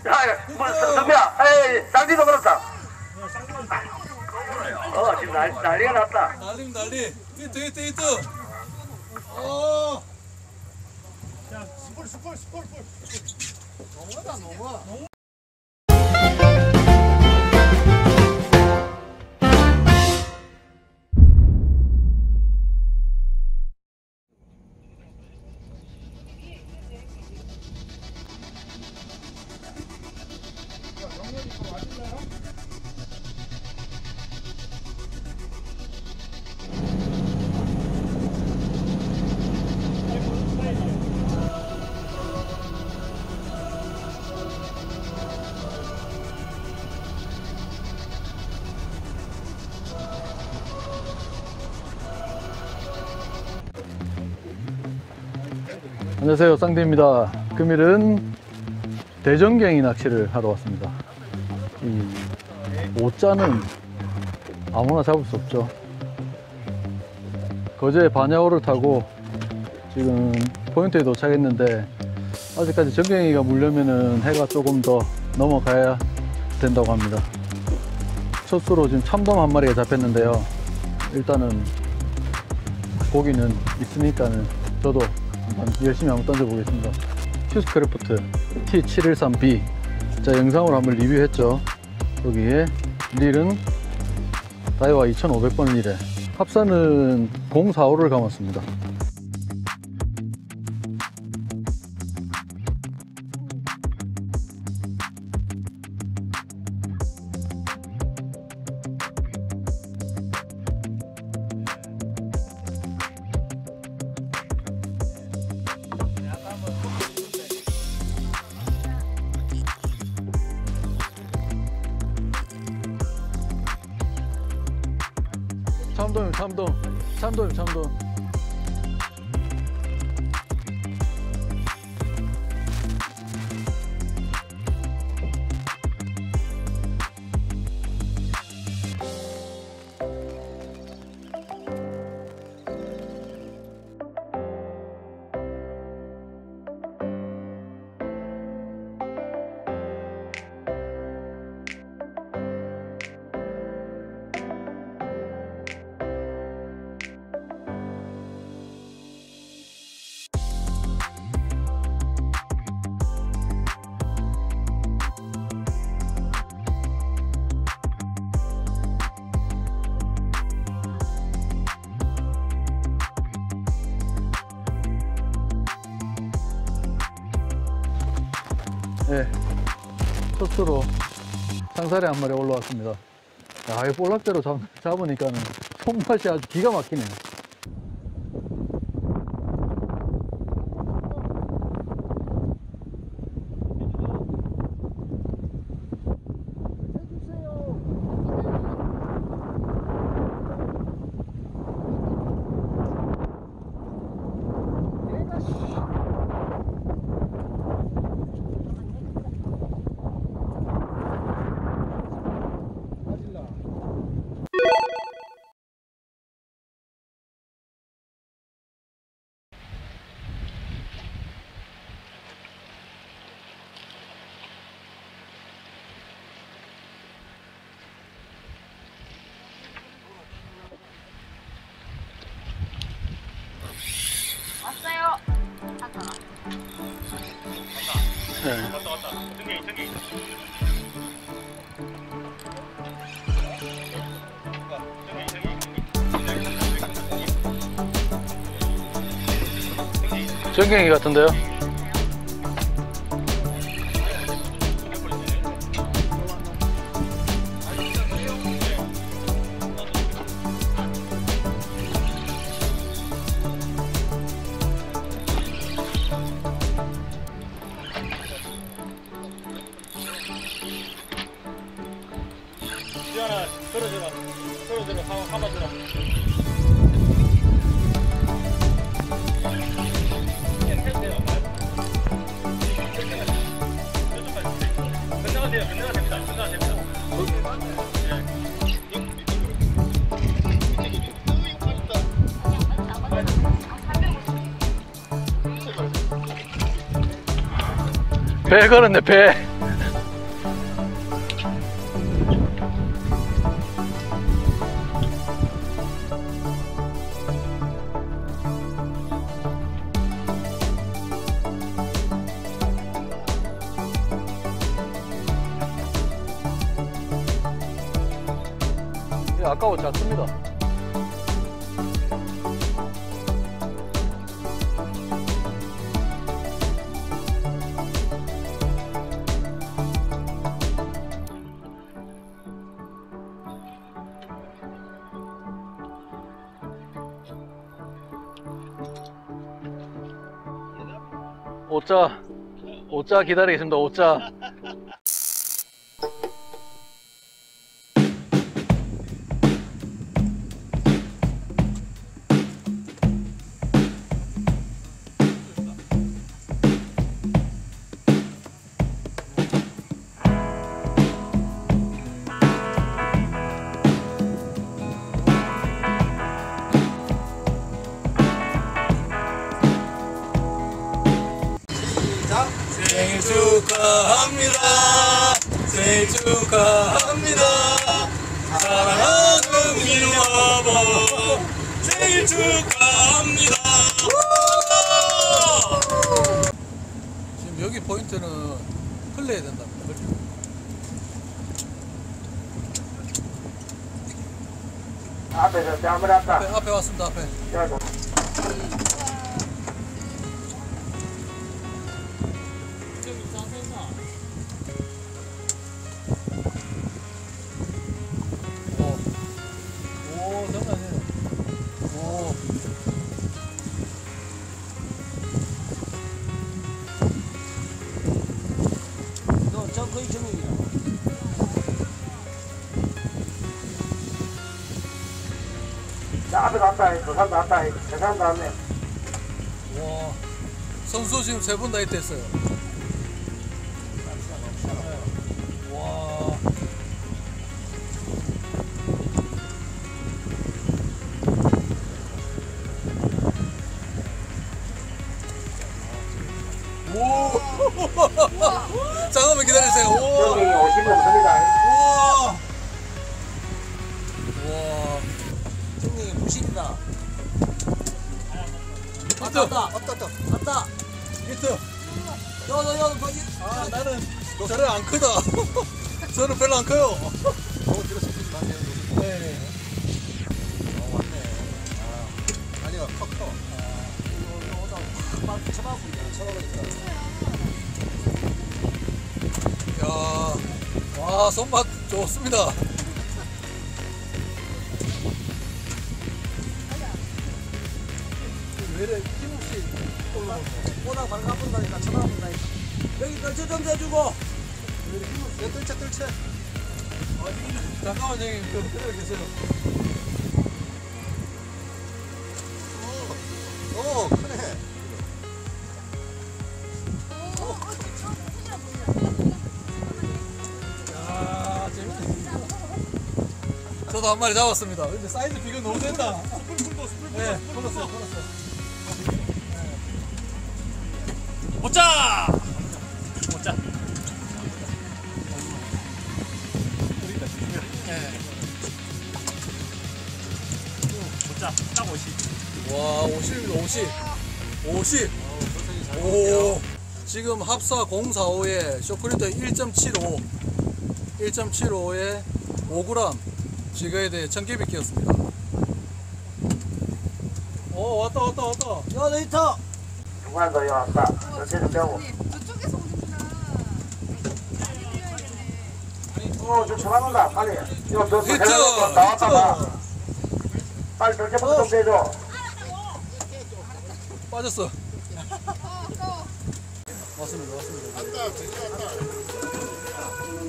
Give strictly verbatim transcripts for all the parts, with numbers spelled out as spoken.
야, 뭐, 선배야, 에이, 쌍디도 그렇다. 어, 지금 난, 난리가 났다. 난리 난리. 히트 히트 히트. 어. 자, 스콜 스콜 스콜 스콜. 너무하다 너무. 안녕하세요, 쌍디입니다. 금일은 대전갱이 낚시를 하러 왔습니다. 이 오자는 아무나 잡을 수 없죠. 거제 반야호를 타고 지금 포인트에 도착했는데 아직까지 전갱이가 물려면은 해가 조금 더 넘어가야 된다고 합니다. 첫 수로 지금 참돔 한 마리가 잡혔는데요. 일단은 고기는 있으니까는 저도 열심히 한번 던져보겠습니다. 휴스크래프트 티 칠일삼 비 자, 영상으로 한번 리뷰했죠. 여기에 릴은 다이와 이천오백 번 릴에 합산은 공사오를 감았습니다. 참돔, 참돔, 참돔, 참돔. 네, 첫 수로 상사리 한 마리 올라왔습니다. 야, 이 볼락대로 잡, 잡으니까는 손맛이 아주 기가 막히네. 왔어요. 네. 왔다, 왔다. 전갱이, 전갱이. 전갱이 같은데요? 지현아, 걸어줘라. 걸어줘라. 한번 감아줘라. 끝나가세요. 끝나가 됩니다. 끝나가 됩니다. 배 걸었네, 배. 아까워 작습니다. 오자 오자 기다리겠습니다. 오자. 생일 축하합니다. 생일 축하합니다. 사랑하는 민우 아버 생일 축하합니다. 지금 여기 포인트는 흘려야 된답니다. 흘려. 앞에서 땀을 났다. 앞에, 앞에 왔습니다. 앞에. 오, 오, 장난 아니에요. 오. 너, 저 거의 정형이야. 자, 앞에 났다. 저 사람 났다. 저 사람 났네. 와, 선수 지금 세 분 다 히트했어요. 와, 오, 잠깐만 기다리세요. 오, 여기 오시면 됩니다. 우와, 와, 정형이 무실이다. 히트, 왔다, 왔다, 왔다, 왔다. 히트. 야, 너, 야, 너, 아, 나는 저를 안 크다. 저는 별로 안 커요. 너 들어서 쓰지 마세요. 네. 어, 왔네. 아, 아니야, 커, 커. 아, 이거, 이거 오다 확 쳐박고 있네. 쳐박으니까. 야, 와, 손맛 좋습니다. 왜 이래 힘없이 올라오는 거? 오다 바로 가본다니까, 쳐박은다니까. 여기 떨쳐 좀 대주고. 왜 이렇게 힘없이? 야, 떨쳐, 떨쳐. 잠깐만, 형님, 좀 기다려 계세요. 오, 크네. 야, 재밌네. 저도 한 마리 잡았습니다. 근데 사이즈 비교 너무 된다. 네, 풀었어요, 풀었어요. 보자! 보자. 네. 보자. 딱 오십. 와, 오십입니다, 오십. 오십. 오. 지금 합사 공사오에 쇼크리터 일 점 칠오. 일 점 칠오에 오 그램. 지거에 대해 청개비 끼었습니다. 오, 왔다, 왔다, 왔다. 야, 너 히터. 중간 더 왔다. 전체 좀 빼고. 저쪽에서 오는구나. 어, 저 쳐박는다. 빨리. 이거 너 히트! 나왔다. 나. 히트! 빨리 전체부터 좀 빼줘. 빠졌어. 어, 또. 맞습니다, 맞습니다. 왔다, 드디어 왔다.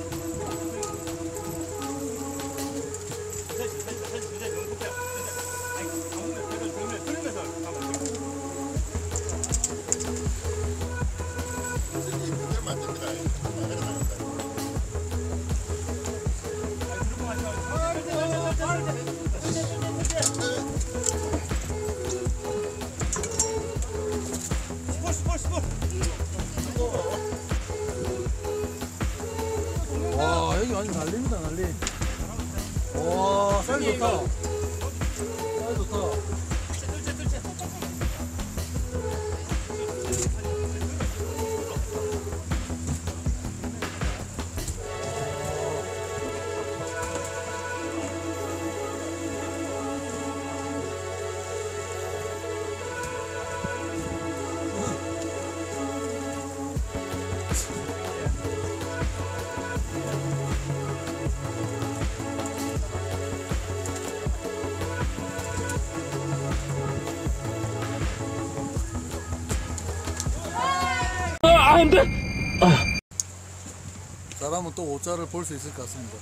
와, 여기 완전 난리입니다, 난리. 와, 사이즈 좋다. 사이즈 좋다. 잘하면 또 오자를 볼 수 있을 것 같습니다.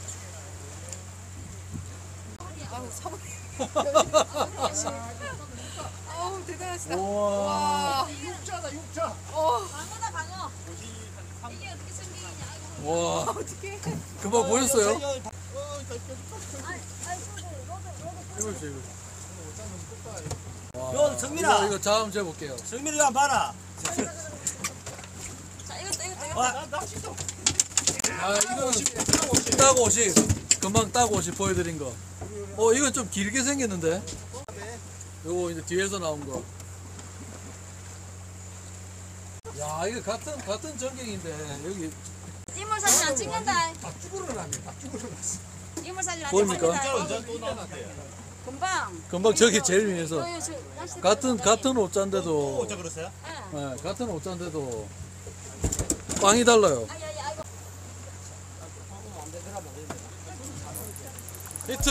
아우 사고. 아우 대단하시다. 우와. 와. 육자다 육자. 어. 방어다 방어. 이게 어떻게 생기냐? 와, 어떻게? 금방 보였어요? 아이 아이 이거 있어, 이거. 와, 요, 정민아. 이거, 이거 다음 재볼게요. 정민이 한 봐라. 자 이거 이거 이거. 와, 아, 이거는 딱 오십. 금방 딱 오십 보여드린 거. 어, 이건 좀 길게 생겼는데? 요거 이제 뒤에서 나온 거. 야, 이거 같은, 같은 전경인데, 여기 인물 사진 안 찍는다. 죽으러 나네. 다 죽으러 났어. 인물 사진 안 보입니까? 찍는다. 또 나왔대. 금방. 금방 저기 제일 위에서. 요, 요, 저, 낚시 같은, 들어가는데. 같은 옷자인데도, 어쩌 그랬어요? 예. 예, 같은 옷자인데도, 빵이 달라요. 아이 아이 아이고. 히트!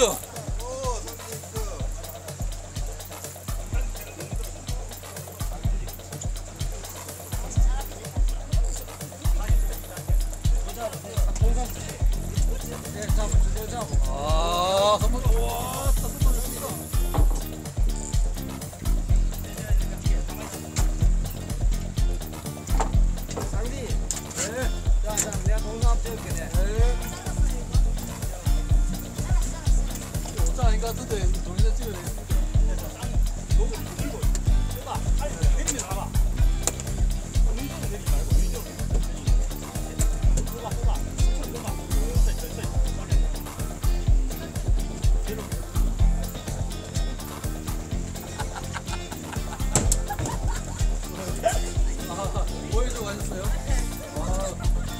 아, 한 번, 와, 한번 더 쌍디. 자, 자, 내가 동상 한번 찍을게. 네. 옷자 아닌 것 같은데, 동영상 찍어야 돼. 아, 보여주고 하셨어요? 아.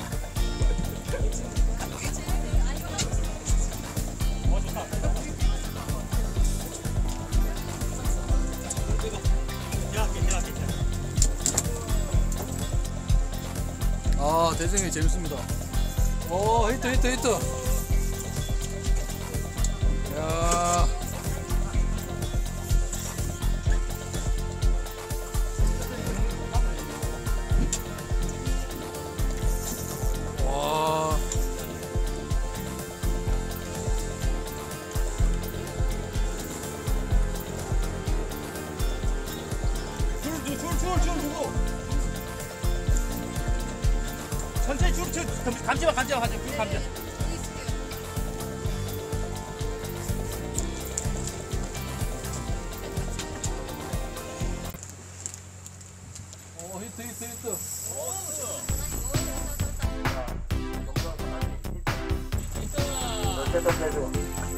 아, 대생이 재밌습니다. 오, 히트, 히트, 히트. 야. 와. 줄, 줄, 줄, 줄, 줄 두고. 천천히 줄, 줄. 감지마, 감지마, 감지마, 줄 감지마. 오, 히트, 히트, 히트. 어쨌든 해줘.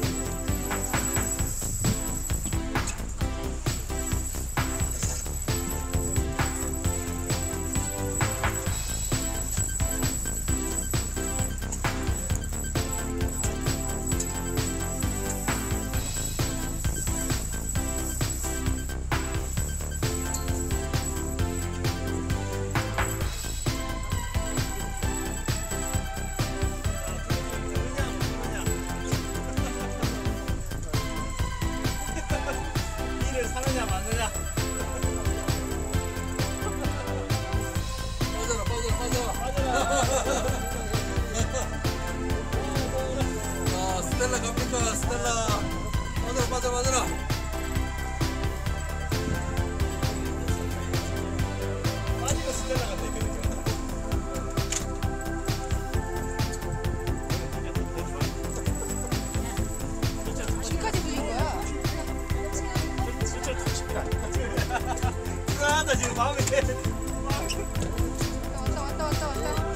이를 사느냐, 마느냐. 빠져라, 빠져라, 빠져라. 자, 스텔라 갑니까, 스텔라. 빠져라, 빠져라, 빠져라. 빠지고 스텔라 같네, 그러니까. 지금까지 보인 거야. 진짜 죽십니다. 불안하다, 지금 마음이. 왔다 왔다 왔다 왔다.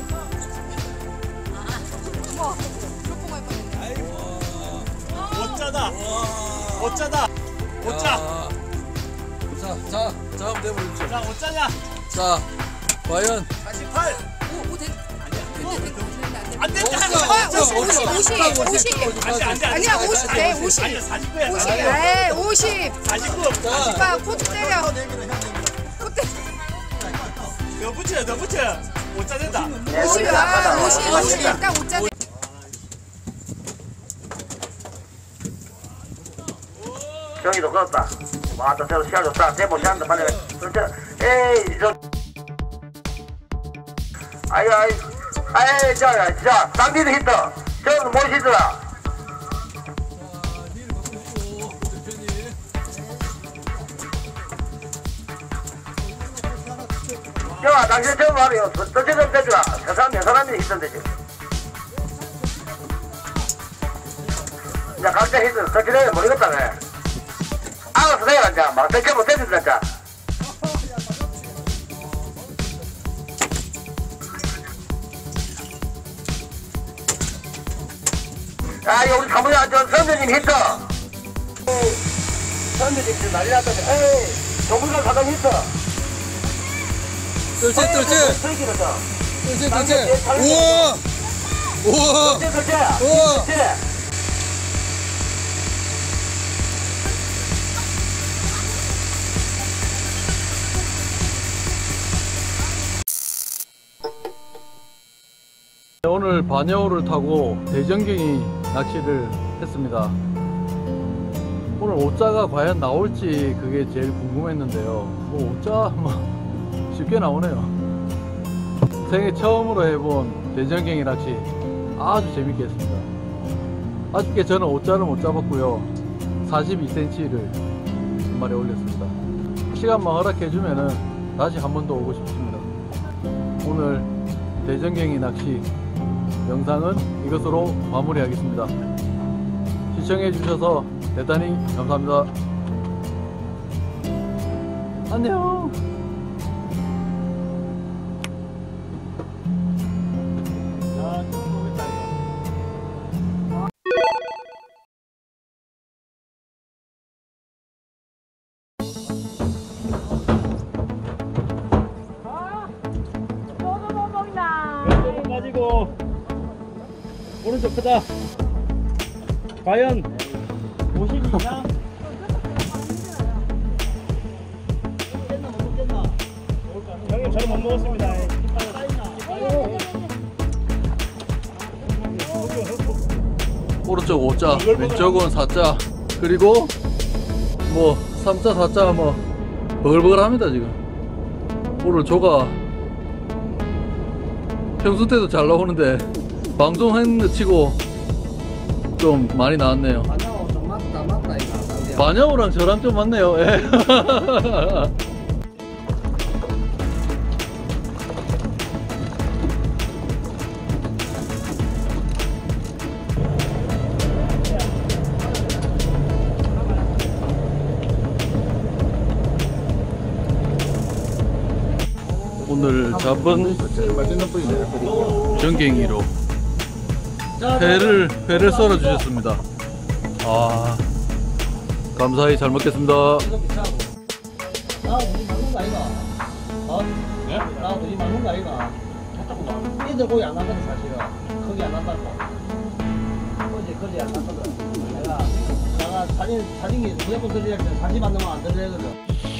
어머, 프로포 할 뻔했네. 어쩌다. 와. 어쩌다. 어쩌. 야. 자, 자, 자, 한번 내보십시오. 자, 어쩌냐. 자, 과연. 사십팔. 오, 오, 돼. 안 돼. 오십, 오십, 오십, 오십. 안 돼, 안 돼. 아니야, 오십 돼, 오십. 아니야, 사십구야. 오십. 에이, 오십. 사십구. 자, 오빠 코트 때려. 코트. 더 붙여, 더 붙여. 못 짜낸다. 오십이야. 오십, 오십. 딱 오자. 경기도 걷었다. 왔다 새로 시작 좋다. 대보 시작한다. 빨리. 그렇죠. 에이, 저 아이, 아이, 아이, 자, 자, 쌍디도 히트. 저는 못 히트라. 자, 당신 처음 말이요. 저쪽 좀 대주라. 저 사람, 저 사람이 히트인데, 지금. 자, 각자 히트. 저쪽에 모르겠다, 왜. 알아서 내가, 이제. 막, 대체 못 대준다, 자. 아, 우리 사무실 앉아, 선배님 히트. 선배님 지금 난리 났다. 에이, 조물관 사장 히트. 뜰채 뜰채 설기를 쳐. 뜰채 뜰채. 우와 우와 설치, 설치. 우와. 설치. 오늘 반야호를 타고 대전갱이 낚시를 했습니다. 오늘 오자가 과연 나올지 그게 제일 궁금했는데요. 뭐 오자 뭐 쉽게 나오네요. 생애 처음으로 해본 대전갱이 낚시 아주 재밌게 했습니다. 아쉽게 저는 오자를 못 잡았고요. 사십이 센티미터를 한 마리 올렸습니다. 시간만 허락해주면은 다시 한 번 더 오고 싶습니다. 오늘 대전갱이 낚시 영상은 이것으로 마무리하겠습니다. 시청해주셔서 대단히 감사합니다. 안녕. 왼쪽은 빠지고 오른쪽 크다. 과연 오십이냐? 형님 저는 못 먹었습니다. 오른쪽 오자, 왼쪽은 사자, 그리고 뭐 삼자, 사자 뭐 버글버글합니다 지금. 오늘 조가 평소 때도 잘 나오는데 방송했는 치고 좀 많이 나왔네요. 반야오 좀 맞다 맞다 이거. 반야오랑 저랑 좀 맞네요. 예. 오늘 잡은 전갱이로 회를 회를 썰어 주셨습니다. 아 감사히 잘 먹겠습니다. 나 우리 먹는 거 아이가? 어? 네? 나 우리 먹는 거 아이가? 얘들 고기 안 한다는 사실은 거기 안 한다고. 거기 거기 안 한거든. 내가 내가 사진 사진이 무조건 들려야 돼. 사진 안 넣으면 안 들려거든.